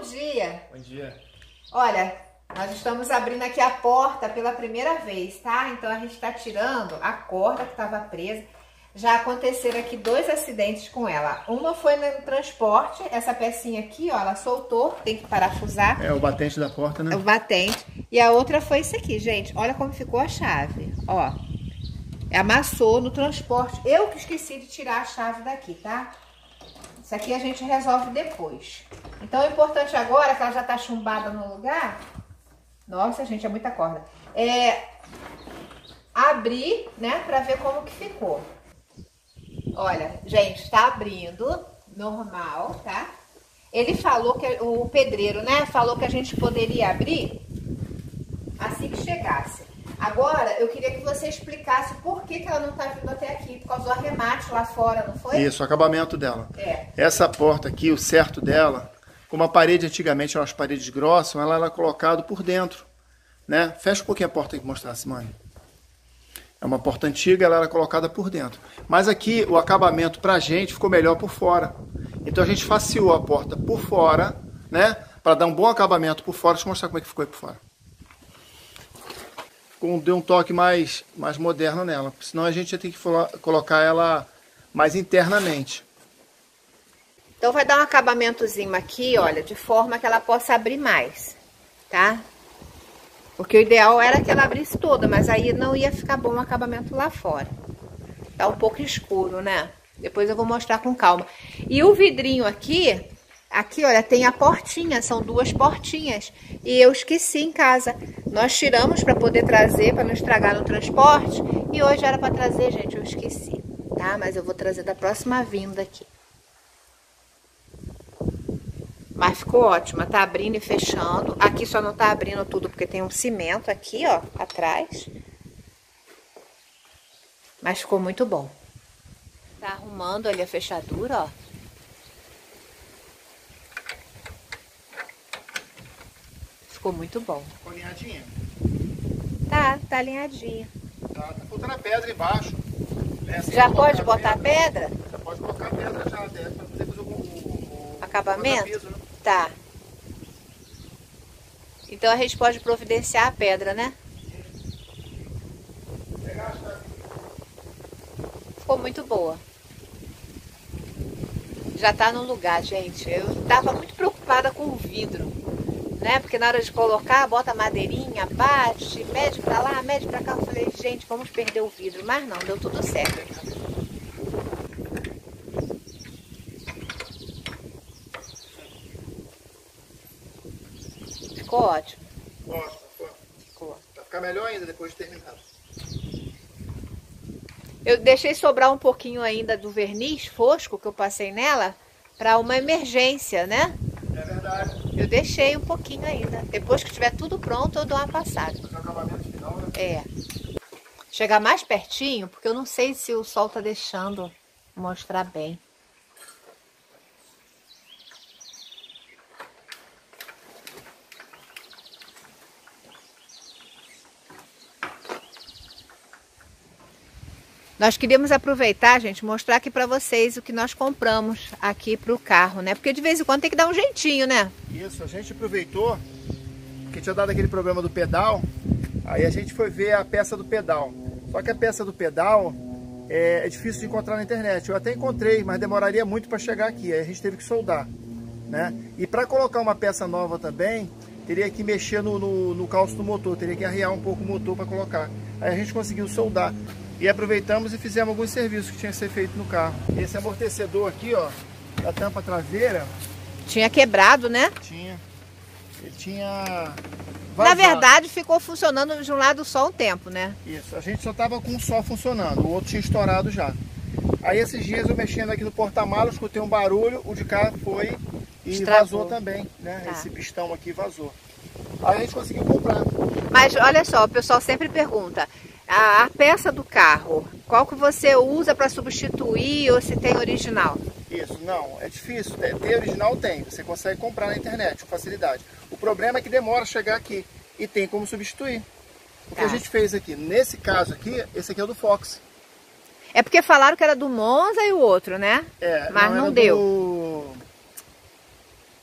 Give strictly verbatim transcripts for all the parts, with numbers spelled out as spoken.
dia. Bom dia. Olha, nós estamos abrindo aqui a porta pela primeira vez, tá? Então a gente tá tirando a corda que estava presa. Já aconteceram aqui dois acidentes com ela. Uma foi no transporte, essa pecinha aqui, ó, ela soltou, tem que parafusar. É o batente da porta, né? O batente. E a outra foi isso aqui, gente. Olha como ficou a chave, ó. Amassou no transporte. Eu que esqueci de tirar a chave daqui, tá? Isso aqui a gente resolve depois. Então, o importante agora, que ela já tá chumbada no lugar... Nossa, gente, é muita corda. É abrir, né, pra ver como que ficou. Olha, gente, tá abrindo, normal, tá? Ele falou que, o pedreiro, né, falou que a gente poderia abrir assim que chegasse. Agora, eu queria que você explicasse por que que ela não tá vindo até aqui, por causa do arremate lá fora, não foi? Isso, o acabamento dela. É. Essa porta aqui, o certo dela, como a parede antigamente eram as paredes grossas, ela era colocada por dentro, né? Fecha um pouquinho a porta aí que mostrar, Simone. É uma porta antiga, ela era colocada por dentro. Mas aqui o acabamento pra gente ficou melhor por fora. Então a gente faceou a porta por fora, né? Para dar um bom acabamento por fora. Deixa eu mostrar como é que ficou aí por fora. Deu um toque mais, mais moderno nela. Senão a gente ia ter que colocar ela mais internamente. Então vai dar um acabamentozinho aqui, olha, de forma que ela possa abrir mais, tá? Porque o ideal era que ela abrisse toda, mas aí não ia ficar bom o acabamento lá fora. Tá um pouco escuro, né? Depois eu vou mostrar com calma. E o vidrinho aqui, aqui, olha, tem a portinha, são duas portinhas. E eu esqueci em casa. Nós tiramos para poder trazer, para não estragar no transporte. E hoje era para trazer, gente, eu esqueci, tá? Mas eu vou trazer da próxima vinda aqui. Mas ficou ótima, tá abrindo e fechando. Aqui só não tá abrindo tudo porque tem um cimento aqui, ó, atrás. Mas ficou muito bom. Tá arrumando ali a fechadura, ó. Ficou muito bom. Ficou alinhadinha? Tá, tá alinhadinha. Tá, tá faltando a pedra embaixo. Essa já pode botar pedra? pedra? Já pode colocar a pedra já, deve, pra poder fazer o, o, o acabamento? Piso, né? Tá. Então a gente pode providenciar a pedra, né? Ficou muito boa. Já tá no lugar, gente. Eu tava muito preocupada com o vidro, né? Porque na hora de colocar, bota madeirinha, bate, mede pra lá, mede pra cá. Eu falei, gente, vamos perder o vidro. Mas não, deu tudo certo. Ficou ótimo. Ótimo, ficou. Vai ficar melhor ainda depois de terminado. Eu deixei sobrar um pouquinho ainda do verniz fosco que eu passei nela para uma emergência, né? É verdade. Eu deixei um pouquinho ainda. Depois que tiver tudo pronto, eu dou uma passada. Fazer o acabamento final, né? É. Chegar mais pertinho, porque eu não sei se o sol tá deixando mostrar bem. Nós queríamos aproveitar, gente, mostrar aqui pra vocês o que nós compramos aqui pro carro, né? Porque de vez em quando tem que dar um jeitinho, né? Isso, a gente aproveitou, porque tinha dado aquele problema do pedal, aí a gente foi ver a peça do pedal. Só que a peça do pedal é, é difícil de encontrar na internet. Eu até encontrei, mas demoraria muito para chegar aqui, aí a gente teve que soldar, né? E para colocar uma peça nova também, teria que mexer no, no, no calço do motor, teria que arriar um pouco o motor para colocar. Aí a gente conseguiu soldar. E aproveitamos e fizemos alguns serviços que tinha que ser feito no carro. Esse amortecedor aqui, ó, da tampa traseira... Tinha quebrado, né? Tinha. Ele tinha vazado. Na verdade, ficou funcionando de um lado só um tempo, né? Isso. A gente só tava com um só funcionando. O outro tinha estourado já. Aí esses dias eu mexendo aqui no porta-malas, escutei um barulho, o de cá foi e Estragou. Vazou também, né? Tá. Esse pistão aqui vazou. Aí a gente conseguiu comprar. Mas olha só, o pessoal sempre pergunta... A, a peça do carro, qual que você usa para substituir ou se tem original? Isso, não, é difícil. Ter original tem, você consegue comprar na internet com facilidade. O problema é que demora a chegar aqui e tem como substituir. O que Tá. a gente fez aqui, nesse caso aqui, esse aqui é o do Fox. É porque falaram que era do Monza e o outro, né? É, mas não, não deu. Do...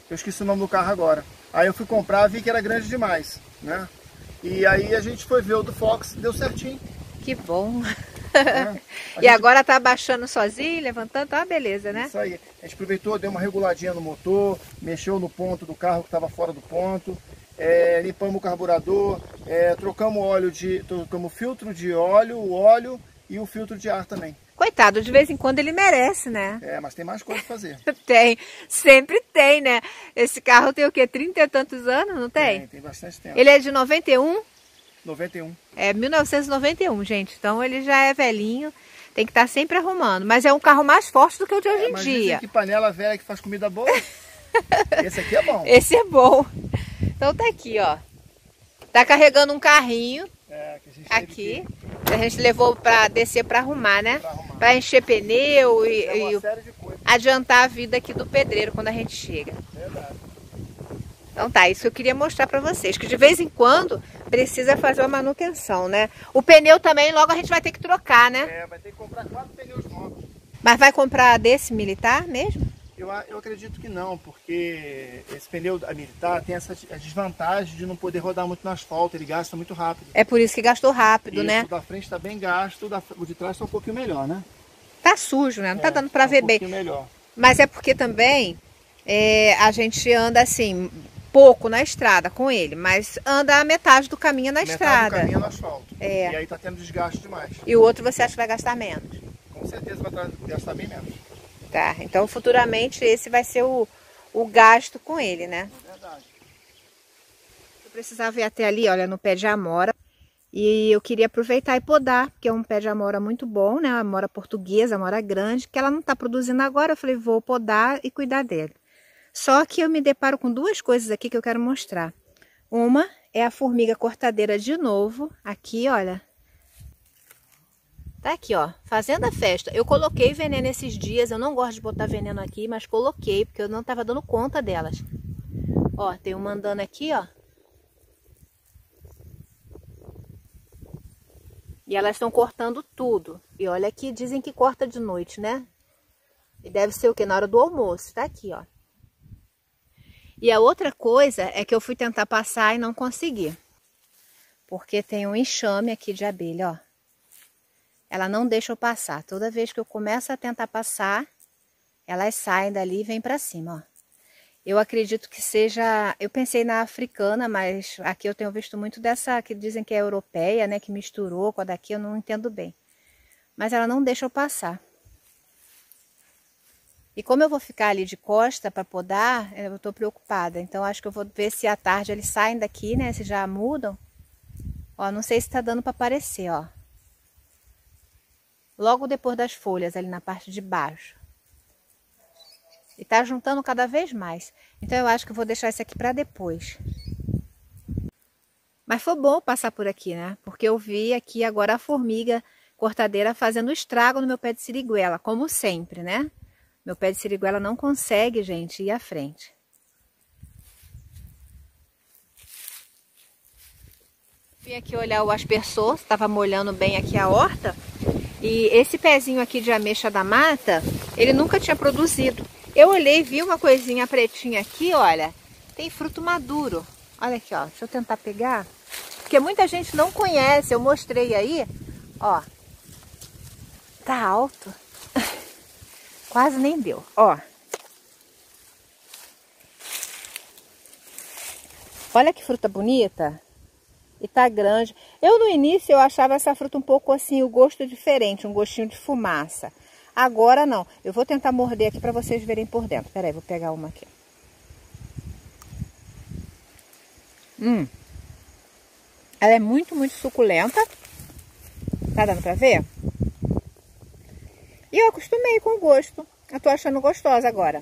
Eu esqueci o nome do carro agora. Aí eu fui comprar, vi que era grande demais, né? E aí a gente foi ver o do Fox, deu certinho. Que bom. É, e gente... agora tá abaixando sozinho, levantando, tá uma beleza, né? Isso aí. A gente aproveitou, deu uma reguladinha no motor, mexeu no ponto do carro que estava fora do ponto, é, limpamos o carburador, é, trocamos óleo de, trocamos filtro de óleo, o óleo e o filtro de ar também. Coitado, de vez em quando ele merece, né? É, mas tem mais coisa pra fazer. Tem, sempre tem, né? Esse carro tem o quê? trinta e tantos anos, não tem? Tem, tem bastante tempo. Ele é de noventa e um? noventa e um. É mil novecentos e noventa e um, gente. Então ele já é velhinho, tem que estar sempre arrumando. Mas é um carro mais forte do que o de hoje É, em mas dia. dizem que panela velha que faz comida boa. Esse aqui é bom. Esse é bom. Então tá aqui, ó. Tá carregando um carrinho. É, que a gente aqui. Que... A gente levou para descer para arrumar, né? Pra arrumar. Para encher pneu e, é uma e série de coisas. adiantar a vida aqui do pedreiro quando a gente chega. Verdade. Então tá, isso que eu queria mostrar para vocês, que de vez em quando precisa fazer uma manutenção, né? O pneu também logo a gente vai ter que trocar, né? É, vai ter que comprar quatro pneus novos. Mas vai comprar desse militar mesmo? Eu, eu acredito que não, porque esse pneu militar tem essa desvantagem de não poder rodar muito no asfalto, ele gasta muito rápido. É por isso que gastou rápido, isso, né? O da frente está bem gasto, o de trás está um pouquinho melhor, né? Tá sujo, né? Não é, tá dando para tá ver um bem. Melhor. Mas é porque também é, a gente anda assim, pouco na estrada com ele, mas anda a metade do caminho na metade estrada. do caminho no asfalto. É. E aí tá tendo desgaste demais. E o outro você acha que vai gastar menos? Com certeza vai gastar bem menos. Tá, então futuramente esse vai ser o, o gasto com ele, né? É verdade. Eu precisava ir até ali, olha, no pé de amora. E eu queria aproveitar e podar, porque é um pé de amora muito bom, né? Uma amora portuguesa, amora grande, que ela não tá produzindo agora. Eu falei, vou podar e cuidar dele. Só que eu me deparo com duas coisas aqui que eu quero mostrar. Uma é a formiga cortadeira de novo. Aqui, olha. Tá aqui, ó, fazendo a festa. Eu coloquei veneno esses dias, eu não gosto de botar veneno aqui, mas coloquei, porque eu não tava dando conta delas. Ó, tem uma andando aqui, ó. E elas estão cortando tudo. E olha aqui, dizem que corta de noite, né? E deve ser o quê? Na hora do almoço. Tá aqui, ó. E a outra coisa é que eu fui tentar passar e não consegui. Porque tem um enxame aqui de abelha, ó. Ela não deixa eu passar. Toda vez que eu começo a tentar passar, elas saem dali e vêm pra cima, ó. Eu acredito que seja... Eu pensei na africana, mas aqui eu tenho visto muito dessa que dizem que é europeia, né? Que misturou com a daqui, eu não entendo bem. Mas ela não deixa eu passar. E como eu vou ficar ali de costa para podar, eu tô preocupada. Então acho que eu vou ver se à tarde eles saem daqui, né? Se já mudam. Ó, não sei se tá dando para aparecer, ó. Logo depois das folhas, ali na parte de baixo. E tá juntando cada vez mais. Então eu acho que eu vou deixar esse aqui para depois. Mas foi bom passar por aqui, né? Porque eu vi aqui agora a formiga cortadeira fazendo estrago no meu pé de siriguela, como sempre, né? Meu pé de siriguela não consegue, gente, ir à frente. Vim aqui olhar o aspersor, estava molhando bem aqui a horta. E esse pezinho aqui de ameixa da mata, ele nunca tinha produzido. Eu olhei e vi uma coisinha pretinha aqui, olha. Tem fruto maduro. Olha aqui, ó. Deixa eu tentar pegar. Porque muita gente não conhece. Eu mostrei aí, ó. Tá alto. Quase nem deu, ó. Olha que fruta bonita. E tá grande. Eu no início eu achava essa fruta um pouco assim, o gosto diferente, um gostinho de fumaça. Agora não. Eu vou tentar morder aqui para vocês verem por dentro. Pera aí, vou pegar uma aqui. Hum. Ela é muito, muito suculenta. Tá dando pra ver? E eu acostumei com o gosto. Eu tô achando gostosa agora.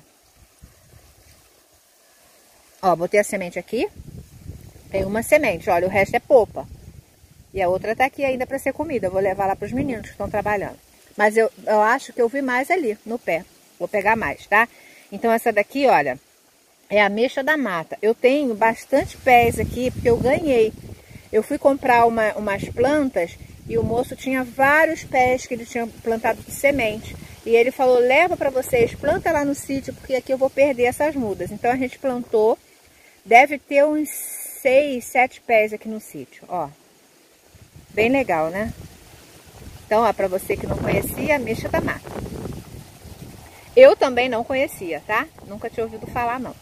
Ó, botei a semente aqui. Tem uma semente, olha, o resto é polpa. E a outra tá aqui ainda para ser comida. Eu vou levar lá para os meninos que estão trabalhando. Mas eu, eu acho que eu vi mais ali, no pé. Vou pegar mais, tá? Então essa daqui, olha, é a ameixa da mata. Eu tenho bastante pés aqui, porque eu ganhei. Eu fui comprar uma, umas plantas e o moço tinha vários pés que ele tinha plantado de semente. E ele falou, leva para vocês, planta lá no sítio, porque aqui eu vou perder essas mudas. Então a gente plantou, deve ter uns seis, sete pés aqui no sítio, ó. Bem legal, né? Então, ó, para você que não conhecia, ameixa da mata. Eu também não conhecia, tá? Nunca tinha ouvido falar, não.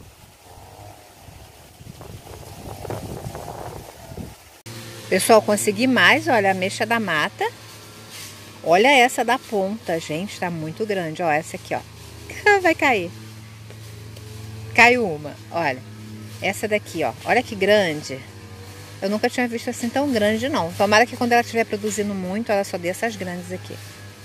Pessoal, consegui mais, olha, a ameixa da mata. Olha essa da ponta, gente, tá muito grande. Ó, essa aqui, ó. Vai cair. Caiu uma, olha. Essa daqui, ó. Olha que grande. Eu nunca tinha visto assim tão grande, não. Tomara que quando ela estiver produzindo muito, ela só dê essas grandes aqui.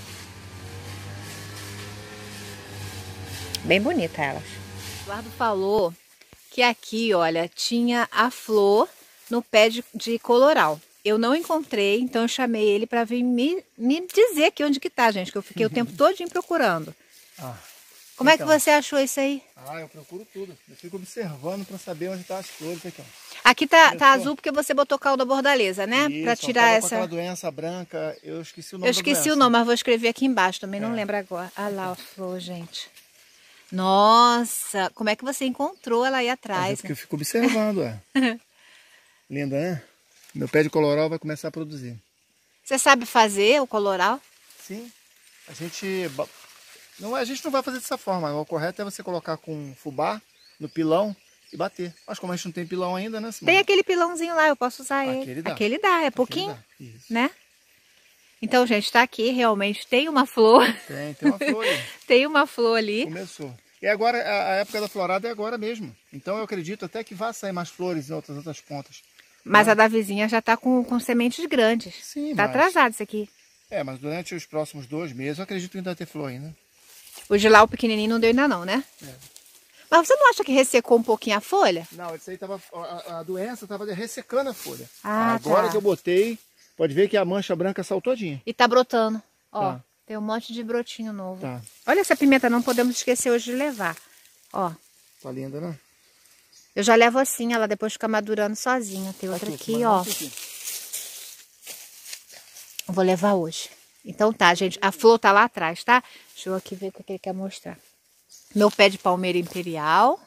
Bem bonita elas. O Eduardo falou que aqui, olha, tinha a flor no pé de, de coloral. Eu não encontrei, então eu chamei ele para vir me, me dizer aqui onde que tá, gente, que eu fiquei o tempo todinho procurando. Ah, Como então. é que você achou isso aí? Ah, eu procuro tudo. Eu fico observando para saber onde tá as flores aqui, ó. Aqui tá, tá azul porque você botou calda bordaleza, né? Para tirar essa... aquela doença branca, eu esqueci o nome Eu esqueci o nome, mas vou escrever aqui embaixo também, é. não lembro agora. Ah lá a flor, gente. Nossa, como é que você encontrou ela aí atrás? É porque né? eu fico observando, é. Linda, né? Meu pé de coloral vai começar a produzir. Você sabe fazer o coloral? Sim. A gente não, a gente não vai fazer dessa forma. O correto é você colocar com fubá no pilão e bater. Mas como a gente não tem pilão ainda, né, Simone? Tem aquele pilãozinho lá, eu posso usar ele. Aquele dá. Aquele dá, é Aquele pouquinho, dá. Isso. né? Então, gente, tá aqui, realmente tem uma flor. Tem, tem uma flor ali. Tem uma flor ali. Começou. E agora, a, a época da florada é agora mesmo. Então eu acredito até que vai sair mais flores em outras, outras pontas. Mas né? a da vizinha já tá com, com sementes grandes. Sim, Tá mas... atrasado isso aqui. É, mas durante os próximos dois meses eu acredito que ainda vai ter flor ainda. O de lá, o pequenininho, não deu ainda não, né? É. Mas você não acha que ressecou um pouquinho a folha? Não, isso aí tava, a, a doença estava ressecando a folha. Ah, agora tá. que eu botei, pode ver que a mancha branca saltou todinha. E tá brotando. Ó, tá. Tem um monte de brotinho novo. Tá. Olha essa pimenta, não podemos esquecer hoje de levar. Ó. Tá linda, né? Eu já levo assim, ela depois fica madurando sozinha. Tem outra aqui, aqui ó. Aqui. Vou levar hoje. Então tá, gente. A flor tá lá atrás, tá? Deixa eu aqui ver o que ele quer mostrar. Meu pé de palmeira imperial.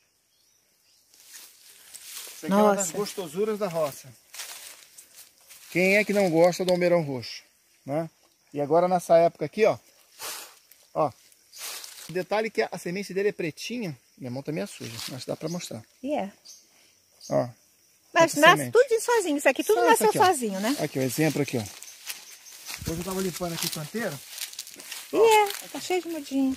Isso aqui Nossa. é uma das gostosuras da roça. Quem é que não gosta do almeirão roxo? Né? E agora nessa época aqui, ó. Ó. O detalhe é que a semente dele é pretinha. Minha mão também é suja, mas dá pra mostrar. E é. Ó. Mas nasce semente. tudo sozinho. Isso aqui tudo Só nasceu aqui, sozinho, né? Aqui, o exemplo aqui, ó. Hoje eu tava limpando aqui o canteiro. E é, tá cheio de mudinho.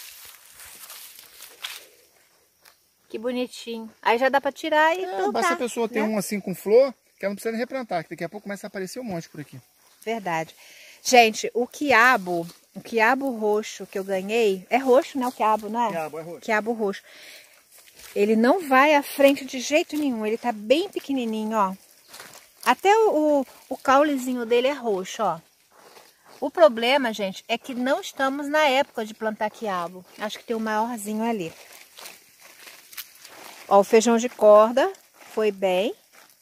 Que bonitinho. Aí já dá pra tirar e é, plantar. Basta a pessoa ter né? um assim com flor, que ela não precisa nem replantar, que daqui a pouco começa a aparecer um monte por aqui. Verdade. Gente, o quiabo, o quiabo roxo que eu ganhei, é roxo, né? O quiabo, não é? Quiabo é roxo. Quiabo roxo. Ele não vai à frente de jeito nenhum, ele tá bem pequenininho, ó. Até o, o, o caulezinho dele é roxo, ó. O problema, gente, é que não estamos na época de plantar quiabo. Acho que tem um maiorzinho ali. Ó, o feijão de corda foi bem.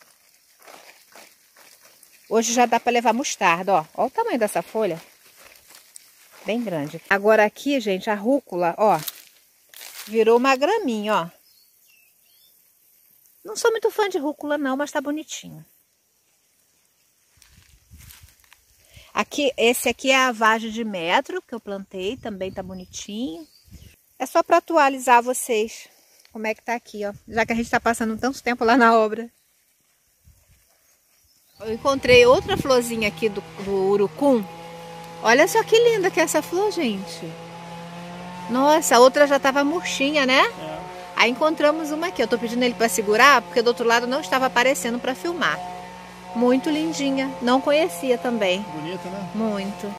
Hoje já dá para levar mostarda, ó. Ó o tamanho dessa folha. Bem grande. Agora aqui, gente, a rúcula, ó. Virou uma graminha, ó. Não sou muito fã de rúcula não, mas tá bonitinho. Aqui, esse aqui é a vagem de metro que eu plantei, também tá bonitinho. É só para atualizar vocês como é que tá aqui, ó. Já que a gente tá passando tanto tempo lá na obra. Eu encontrei outra florzinha aqui do, do urucum. Olha só que linda que é essa flor, gente. Nossa, a outra já tava murchinha, né? É. Aí encontramos uma aqui. Eu tô pedindo ele para segurar, porque do outro lado não estava aparecendo para filmar. Muito lindinha. Não conhecia também. Bonita, né? Muito.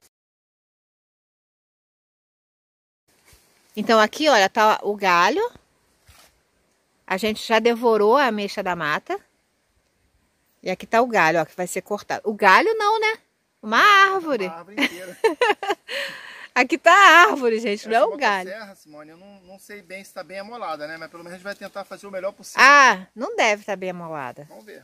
Então aqui, olha, tá o galho. A gente já devorou a ameixa da mata. E aqui tá o galho, ó, que vai ser cortado. O galho não, né? Uma árvore. Uma árvore inteira. Aqui tá a árvore, gente, não é o galho. Serra, Simone, eu não, não sei bem se tá bem amolada, né? Mas pelo menos a gente vai tentar fazer o melhor possível. Ah, não deve estar bem amolada. Vamos ver.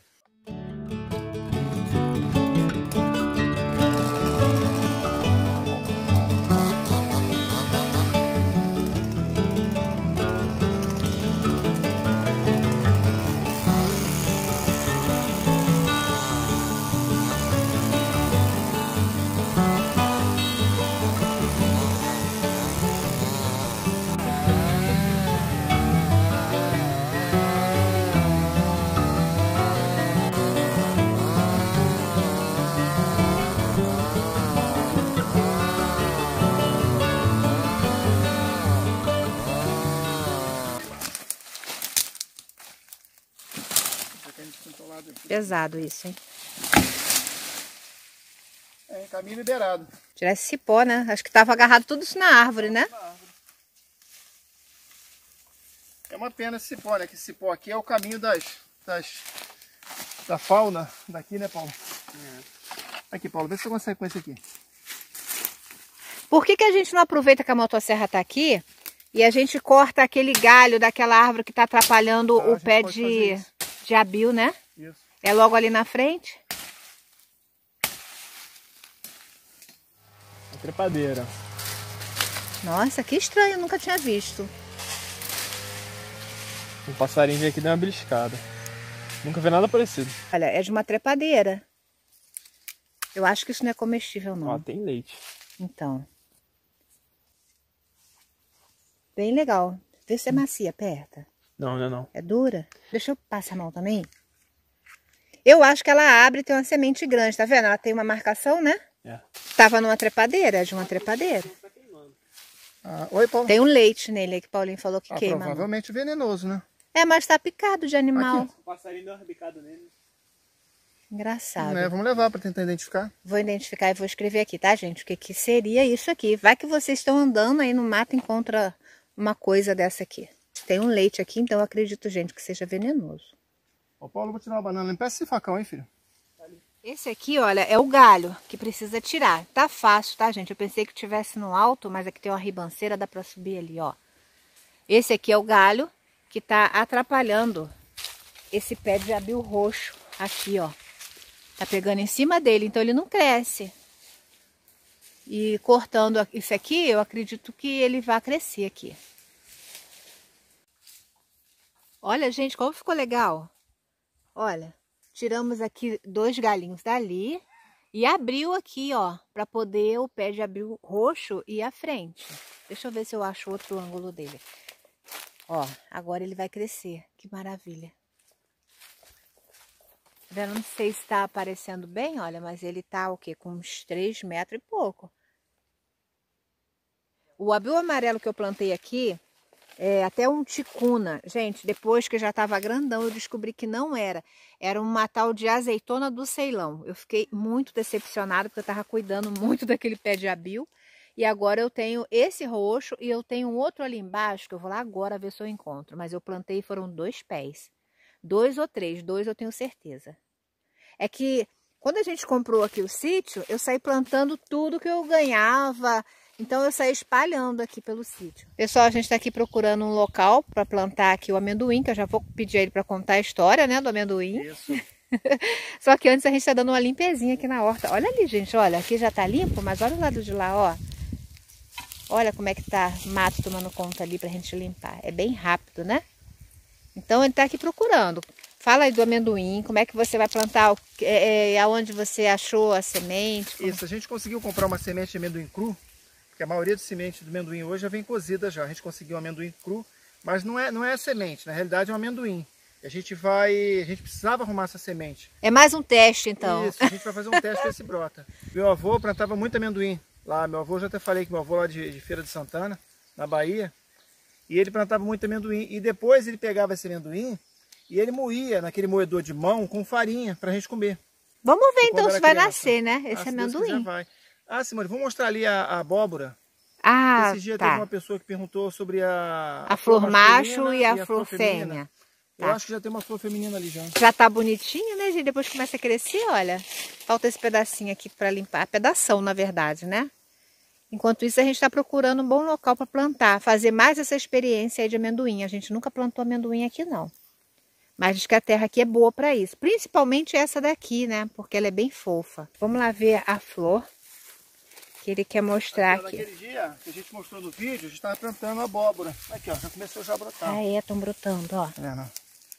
Pesado isso, hein? É, caminho liberado. Tirar esse cipó, né? Acho que tava agarrado tudo isso na árvore, né? É uma pena esse cipó, né? Que esse cipó aqui é o caminho das, das da fauna daqui, né, Paulo? É. Aqui, Paulo, vê se você consegue com esse aqui. Por que que a gente não aproveita que a motosserra tá aqui e a gente corta aquele galho daquela árvore que tá atrapalhando ah, o pé de, de abil, né? Isso. É logo ali na frente. A trepadeira. Nossa, que estranho, eu nunca tinha visto. Um passarinho veio aqui e deu uma beliscada. Nunca vi nada parecido. Olha, é de uma trepadeira. Eu acho que isso não é comestível, não. Ó, tem leite. Então. Bem legal. Vê se é macia, aperta. Não, não é não. É dura? Deixa eu passar a mão também. Eu acho que ela abre e tem uma semente grande, tá vendo? Ela tem uma marcação, né? É. Tava numa trepadeira, é de uma trepadeira. Ah, oi, Paulo. Tem um leite nele aí que o Paulinho falou que ah, queima. Provavelmente venenoso, né? É, mas tá picado de animal. Aqui. O passarinho deu uma bicada nele. Engraçado. Né? Vamos levar para tentar identificar. Vou identificar e vou escrever aqui, tá, gente? O que, que seria isso aqui? Vai que vocês estão andando aí no mato e encontra uma coisa dessa aqui. Tem um leite aqui, então eu acredito, gente, que seja venenoso. Ô, Paulo, eu vou tirar uma banana. Não peça esse facão, hein, filho? Esse aqui, olha, é o galho que precisa tirar. Tá fácil, tá, gente? Eu pensei que tivesse no alto, mas aqui tem uma ribanceira, dá pra subir ali, ó. Esse aqui é o galho que tá atrapalhando esse pé de abil roxo aqui, ó. Tá pegando em cima dele, então ele não cresce. E cortando isso aqui, eu acredito que ele vai crescer aqui. Olha, gente, como ficou legal. Olha, tiramos aqui dois galinhos dali e abriu aqui, ó, para poder o pé de abril roxo ir à frente. Deixa eu ver se eu acho outro ângulo dele. Ó, agora ele vai crescer. Que maravilha. Eu não sei se está aparecendo bem, olha, mas ele tá o quê? Com uns três metros e pouco. O abil amarelo que eu plantei aqui é até um ticuna. Gente, depois que já estava grandão, eu descobri que não era. Era uma tal de azeitona do Ceilão. Eu fiquei muito decepcionada porque eu estava cuidando muito daquele pé de abil. E agora eu tenho esse roxo e eu tenho um outro ali embaixo, que eu vou lá agora ver se eu encontro. Mas eu plantei, foram dois pés. Dois ou três, dois eu tenho certeza. É que quando a gente comprou aqui o sítio, eu saí plantando tudo que eu ganhava. Então eu saí espalhando aqui pelo sítio. Pessoal, a gente está aqui procurando um local para plantar aqui o amendoim, que eu já vou pedir a ele para contar a história, né, do amendoim. Isso. Só que antes a gente está dando uma limpezinha aqui na horta. Olha ali, gente, olha, aqui já tá limpo, mas olha o lado de lá, ó. Olha como é que tá mato tomando conta ali pra gente limpar. É bem rápido, né? Então ele tá aqui procurando. Fala aí do amendoim, como é que você vai plantar, é, é, aonde você achou a semente? Como... Isso, a gente conseguiu comprar uma semente de amendoim cru, porque a maioria das sementes do amendoim hoje já vem cozida já. A gente conseguiu um amendoim cru, mas não é, não é semente, na realidade é um amendoim. A gente vai, a gente precisava arrumar essa semente. É mais um teste então. Isso, a gente vai fazer um teste para esse brota. Meu avô plantava muito amendoim lá, meu avô, já até falei que meu avô lá de, de Feira de Santana, na Bahia, e ele plantava muito amendoim, e depois ele pegava esse amendoim e ele moía naquele moedor de mão com farinha pra gente comer. Vamos ver então se vai criança. nascer, né, esse ah, amendoim. Vai. Ah, Simone, vou mostrar ali a, a abóbora. Ah, Esse dia tá. teve uma pessoa que perguntou sobre a... A, a flor, flor macho e a, e a flor, flor fêmea. Eu tá. acho que já tem uma flor feminina ali já. Já tá bonitinho, né, gente? Depois começa a crescer, olha. Falta esse pedacinho aqui pra limpar. Pedação, na verdade, né? Enquanto isso, a gente está procurando um bom local para plantar, fazer mais essa experiência aí de amendoim. A gente nunca plantou amendoim aqui, não. Mas diz que a terra aqui é boa para isso. Principalmente essa daqui, né? Porque ela é bem fofa. Vamos lá ver a flor que ele quer mostrar aqui. Naquele dia que a gente mostrou no vídeo, a gente estava plantando abóbora. Aqui, ó, já começou já a brotar. Ah, é, estão brotando, ó. É, não.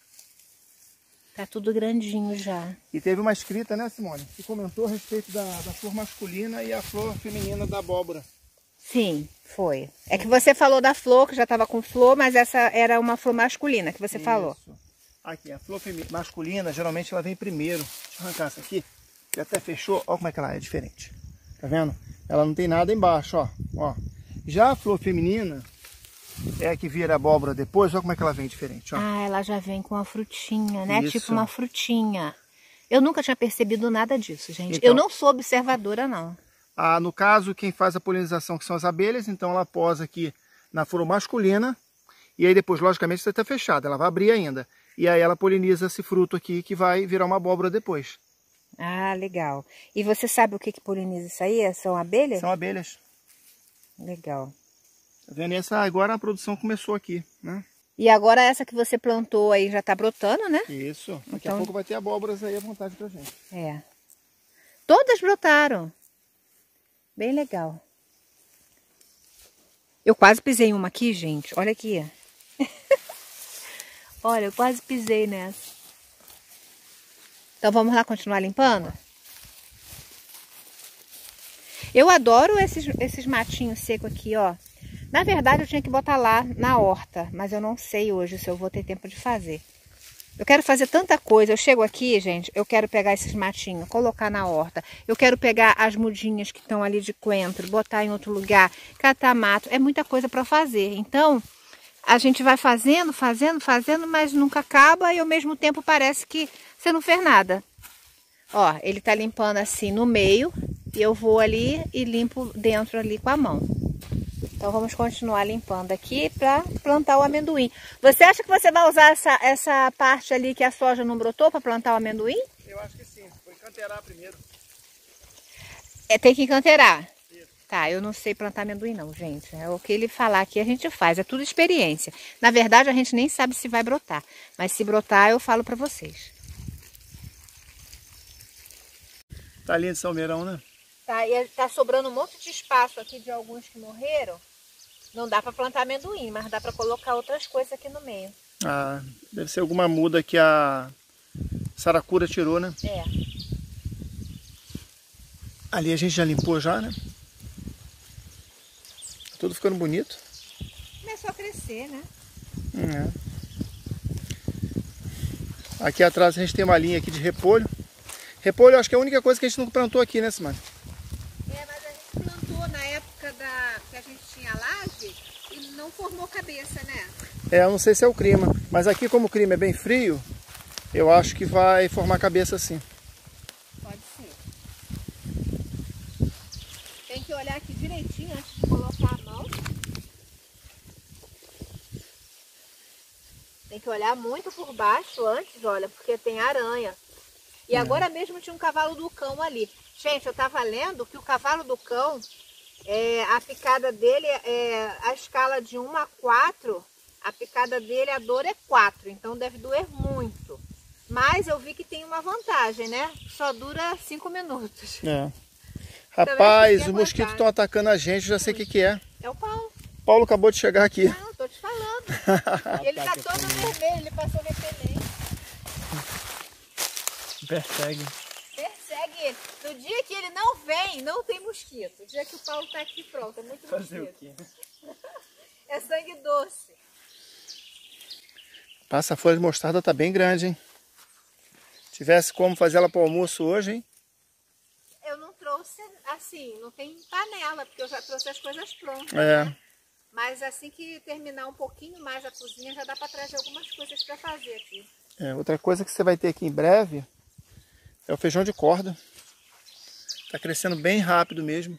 Tá tudo grandinho já. E teve uma escrita, né, Simone? Que comentou a respeito da, da flor masculina e a flor feminina da abóbora. Sim, foi. É que você falou da flor, que já estava com flor, mas essa era uma flor masculina que você Isso. falou. Aqui, a flor masculina, geralmente ela vem primeiro. Deixa eu arrancar essa aqui. Já até fechou. Olha como é que ela é diferente. Tá vendo? Ela não tem nada embaixo, ó. ó. Já a flor feminina, é a que vira abóbora depois. Olha como é que ela vem diferente, ó. Ah, ela já vem com uma frutinha, né? Isso. Tipo uma frutinha. Eu nunca tinha percebido nada disso, gente. Então, eu não sou observadora, não. Ah, no caso, quem faz a polinização que são as abelhas, então ela posa aqui na flor masculina. E aí depois, logicamente, está fechada. Ela vai abrir ainda. E aí ela poliniza esse fruto aqui que vai virar uma abóbora depois. Ah, legal. E você sabe o que, que poliniza isso aí? São abelhas? São abelhas. Legal. Tá vendo? Essa, agora a produção começou aqui, né? E agora essa que você plantou aí já tá brotando, né? Isso. Daqui Então... a pouco vai ter abóboras aí à vontade pra gente. É. Todas brotaram. Bem legal. Eu quase pisei em uma aqui, gente. Olha aqui. Olha, eu quase pisei nessa. Então vamos lá continuar limpando? Eu adoro esses, esses matinhos secos aqui, ó. Na verdade eu tinha que botar lá na horta, mas eu não sei hoje se eu vou ter tempo de fazer. Eu quero fazer tanta coisa. Eu chego aqui, gente, eu quero pegar esses matinhos, colocar na horta. Eu quero pegar as mudinhas que estão ali de coentro, botar em outro lugar, catar mato. É muita coisa para fazer. Então, a gente vai fazendo, fazendo, fazendo, mas nunca acaba e ao mesmo tempo parece que você não fez nada. Ó, ele tá limpando assim no meio e eu vou ali e limpo dentro ali com a mão. Então vamos continuar limpando aqui para plantar o amendoim. Você acha que você vai usar essa, essa parte ali que a soja não brotou para plantar o amendoim? Eu acho que sim. Vou encanteirar primeiro. É, tem que encanteirar? Isso. Tá, eu não sei plantar amendoim não, gente. É o que ele falar aqui a gente faz. É tudo experiência. Na verdade a gente nem sabe se vai brotar. Mas se brotar eu falo para vocês. Tá lindo esse almeirão, né? Tá, e tá sobrando um monte de espaço aqui de alguns que morreram. Não dá para plantar amendoim, mas dá para colocar outras coisas aqui no meio. Ah, deve ser alguma muda que a saracura tirou, né? É. Ali a gente já limpou já, né? Tudo ficando bonito. Começou a crescer, né? É. Aqui atrás a gente tem uma linha aqui de repolho. Repolho eu acho que é a única coisa que a gente não plantou aqui, né, Simone? É, mas a gente plantou na época da, que a gente tinha laje e não formou cabeça, né? É, eu não sei se é o clima, mas aqui como o clima é bem frio, eu acho que vai formar cabeça sim. Pode ser. Tem que olhar aqui direitinho antes de colocar a mão. Tem que olhar muito por baixo antes, olha, porque tem aranha. E é. Agora mesmo tinha um cavalo do cão ali. Gente, eu tava lendo que o cavalo do cão, é, a picada dele, é, a escala de um a quatro, a picada dele, a dor é quatro, então deve doer muito. Mas eu vi que tem uma vantagem, né? Só dura cinco minutos. É. Rapaz, os mosquitos estão atacando a gente, já sei o que que é. É o Paulo. Paulo acabou de chegar aqui. Não, tô te falando. Ele tá todo vermelho, ele passou repelente. Persegue. Persegue ele. No dia que ele não vem, não tem mosquito. O dia que o Paulo tá aqui, pronto, é muito Fazer mosquito. o quê? É sangue doce. Passa a folha de mostarda tá bem grande, hein? Tivesse como fazer ela para o almoço hoje, hein? Eu não trouxe assim, não tem panela, porque eu já trouxe as coisas prontas. É. Né? Mas assim que terminar um pouquinho mais a cozinha, já dá para trazer algumas coisas para fazer aqui. É, outra coisa que você vai ter aqui em breve é o feijão de corda. Tá crescendo bem rápido mesmo.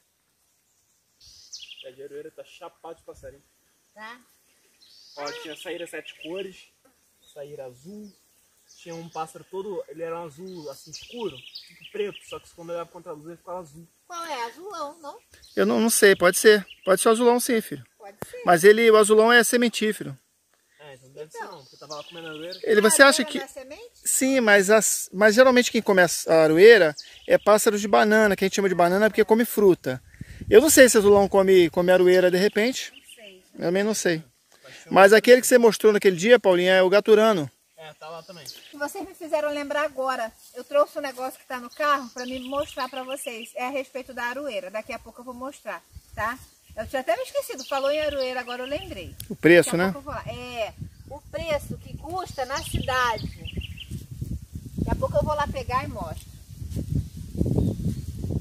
O pé de aroeira tá chapado de passarinho. Tá? Ó, tinha saíra sete cores, saíra azul. Tinha um pássaro todo, ele era um azul assim escuro, tipo preto, só que quando eu olhava contra a luz ele ficava azul. Qual é? Azulão, não? Eu não, não sei, pode ser. Pode ser o azulão sim, filho. Pode ser. Mas ele, o azulão é sementífero. É, então deve ser não, porque eu tava lá comendo aroeira. Ele, você acha que... Sim, mas, as, mas geralmente quem come a aroeira é pássaro de banana, que a gente chama de banana porque come fruta. Eu não sei se o azulão come, come aroeira de repente. Não sei. Eu também não sei. Mas aquele que você mostrou naquele dia, Paulinha, é o gaturano. É, tá lá também. Vocês me fizeram lembrar agora. Eu trouxe um negócio que está no carro para me mostrar para vocês. É a respeito da aroeira. Daqui a pouco eu vou mostrar, tá? Eu tinha até me esquecido. Falou em aroeira, agora eu lembrei. O preço, Daqui a né? pouco eu vou lá. É, o preço que custa na cidade. Daqui a pouco eu vou lá pegar e mostro.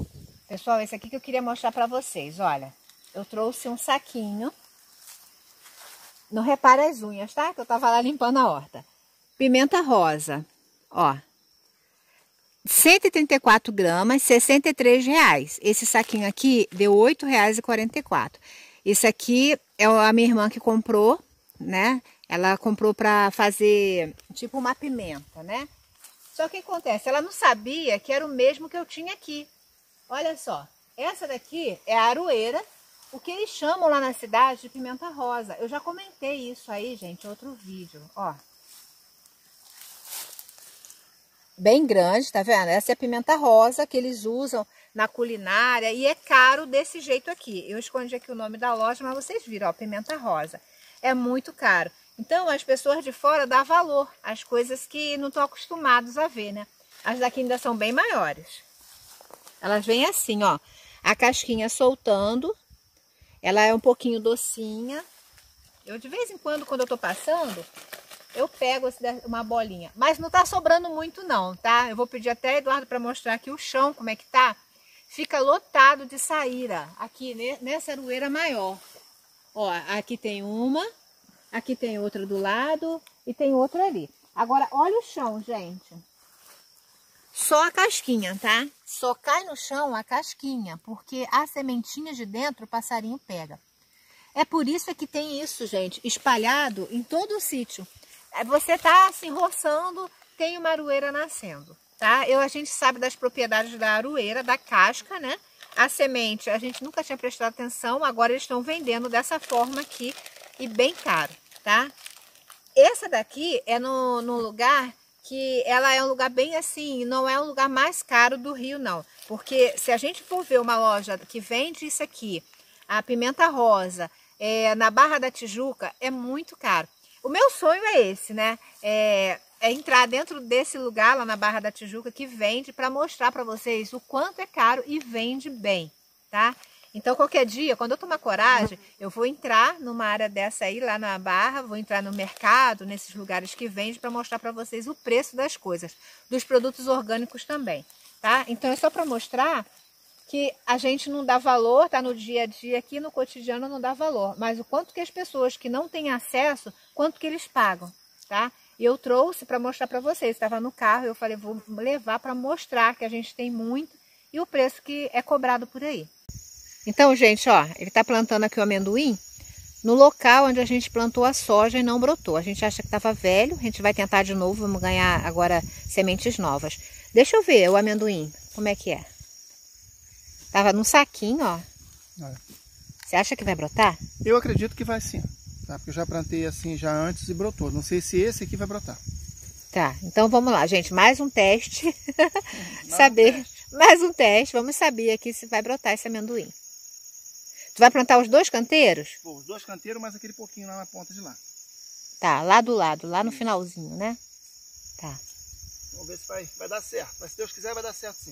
Pessoal, esse aqui que eu queria mostrar para vocês. Olha, eu trouxe um saquinho. não repara as unhas, tá? Que eu tava lá limpando a horta. Pimenta rosa, ó. cento e trinta e quatro gramas, sessenta e três reais. Esse saquinho aqui deu oito reais e quarenta e quatro. Esse aqui é a minha irmã que comprou, né? Ela comprou para fazer tipo uma pimenta, né? Só que o que acontece? Ela não sabia que era o mesmo que eu tinha aqui. Olha só, essa daqui é a aroeira, o que eles chamam lá na cidade de pimenta rosa. Eu já comentei isso aí, gente, em outro vídeo, ó. Bem grande, tá vendo? Essa é a pimenta rosa que eles usam na culinária e é caro desse jeito aqui. Eu escondi aqui o nome da loja, mas vocês viram, ó, pimenta rosa. É muito caro. Então, as pessoas de fora dão valor às coisas que não estão acostumados a ver, né? As daqui ainda são bem maiores. Elas vêm assim, ó, a casquinha soltando. Ela é um pouquinho docinha. Eu, de vez em quando, quando eu tô passando, eu pego uma bolinha. Mas não tá sobrando muito não, tá? Eu vou pedir até a Eduardo para mostrar aqui o chão, como é que tá. Fica lotado de saíra, aqui nessa aroeira maior. Ó, aqui tem uma, aqui tem outra do lado e tem outra ali. Agora, olha o chão, gente. Só a casquinha, tá? Só cai no chão a casquinha, porque a sementinha de dentro o passarinho pega. É por isso que tem isso, gente, espalhado em todo o sítio. Você tá assim roçando, tem uma aroeira nascendo, tá? Eu, a gente sabe das propriedades da aroeira, da casca, né? A semente, a gente nunca tinha prestado atenção, agora eles estão vendendo dessa forma aqui e bem caro, tá? Essa daqui é no, no lugar que ela é um lugar bem assim, não é um lugar mais caro do Rio, não. Porque se a gente for ver uma loja que vende isso aqui, a pimenta rosa, é, na Barra da Tijuca, é muito caro. O meu sonho é esse, né? É, é entrar dentro desse lugar lá na Barra da Tijuca que vende para mostrar para vocês o quanto é caro e vende bem, tá? Então qualquer dia, quando eu tomar coragem, eu vou entrar numa área dessa aí, lá na Barra, vou entrar no mercado, nesses lugares que vende para mostrar para vocês o preço das coisas, dos produtos orgânicos também, tá? Então é só para mostrar que a gente não dá valor, tá no dia a dia aqui, no cotidiano não dá valor, mas o quanto que as pessoas que não têm acesso, quanto que eles pagam, tá? E eu trouxe para mostrar para vocês, estava no carro, eu falei, vou levar para mostrar que a gente tem muito e o preço que é cobrado por aí. Então, gente, ó, ele tá plantando aqui o amendoim no local onde a gente plantou a soja e não brotou. A gente acha que estava velho, a gente vai tentar de novo, vamos ganhar agora sementes novas. Deixa eu ver o amendoim, como é que é? Tava num saquinho, ó. É. Você acha que vai brotar? Eu acredito que vai sim, tá? Porque eu já plantei assim já antes e brotou. Não sei se esse aqui vai brotar. Tá, então vamos lá, gente. Mais um teste. saber, um teste. Mais um teste. Vamos saber aqui se vai brotar esse amendoim. Tu vai plantar os dois canteiros? Pô, os dois canteiros, mas aquele pouquinho lá na ponta de lá. Tá, lá do lado, lá no finalzinho, né? Tá. Vamos ver se vai, vai dar certo. Mas se Deus quiser vai dar certo sim.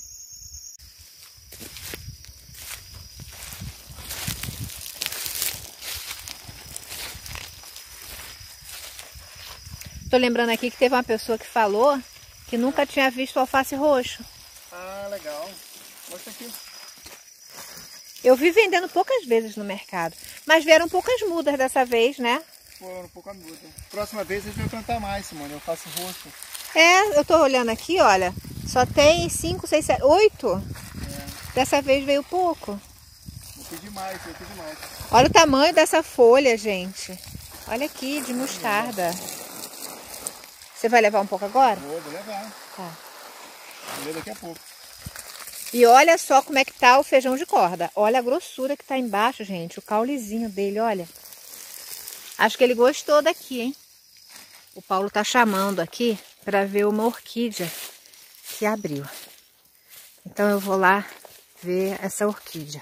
Tô lembrando aqui que teve uma pessoa que falou que nunca tinha visto alface roxo. Ah, legal. Mostra aqui. Eu vi vendendo poucas vezes no mercado, mas vieram poucas mudas dessa vez, né? Foram poucas mudas. Próxima vez a gente vai plantar mais, Simone, alface roxo. É, eu tô olhando aqui, olha, só tem cinco, seis, sete, oito. É. Dessa vez veio pouco. Eu pedi mais, eu pedi mais. Olha o tamanho dessa folha, gente. Olha aqui, de mostarda. Você vai levar um pouco agora? Vou, vou levar. Tá. Vou ver daqui a pouco. E olha só como é que tá o feijão de corda. Olha a grossura que tá embaixo, gente. O caulezinho dele, olha. Acho que ele gostou daqui, hein? O Paulo tá chamando aqui para ver uma orquídea que abriu. Então eu vou lá ver essa orquídea.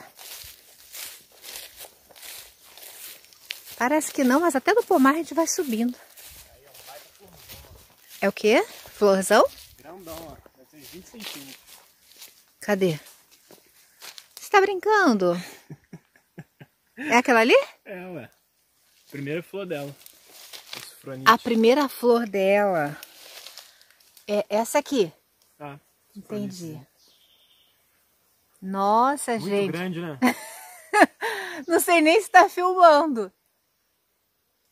Parece que não, mas até no pomar a gente vai subindo. É o quê? Florzão? Grandão, ó. Deve ter vinte centímetros. Cadê? Você tá brincando? É aquela ali? É, ué. Primeira flor dela. A primeira flor dela. É essa aqui? Ah, entendi. Nossa, muito gente. Muito grande, né? Não sei nem se tá filmando.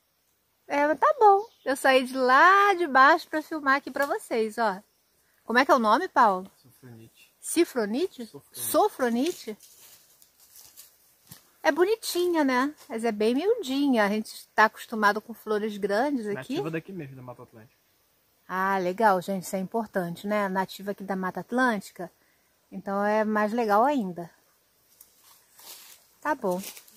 É, mas tá bom. Eu saí de lá de baixo para filmar aqui para vocês, ó. Como é que é o nome, Paulo? Sofronite. Cifronite? Sofronite. Sofronite? É bonitinha, né? Mas é bem miudinha. A gente está acostumado com flores grandes aqui. Nativa daqui mesmo, da Mata Atlântica. Ah, legal, gente. Isso é importante, né? Nativa aqui da Mata Atlântica. Então é mais legal ainda. Tá bom.